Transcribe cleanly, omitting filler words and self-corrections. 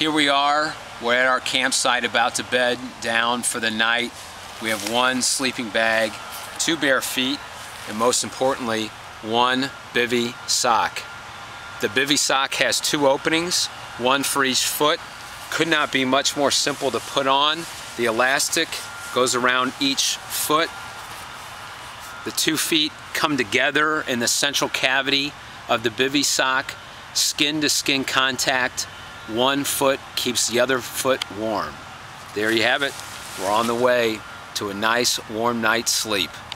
Here we are, we're at our campsite about to bed down for the night. We have one sleeping bag, 2 bare feet, and most importantly, 1 Bivy sock. The Bivy sock has 2 openings, 1 for each foot. Could not be much more simple to put on. The elastic goes around each foot. The 2 feet come together in the central cavity of the Bivy sock. Skin to skin contact. 1 foot keeps the other foot warm. There you have it. We're on the way to a nice warm night's sleep.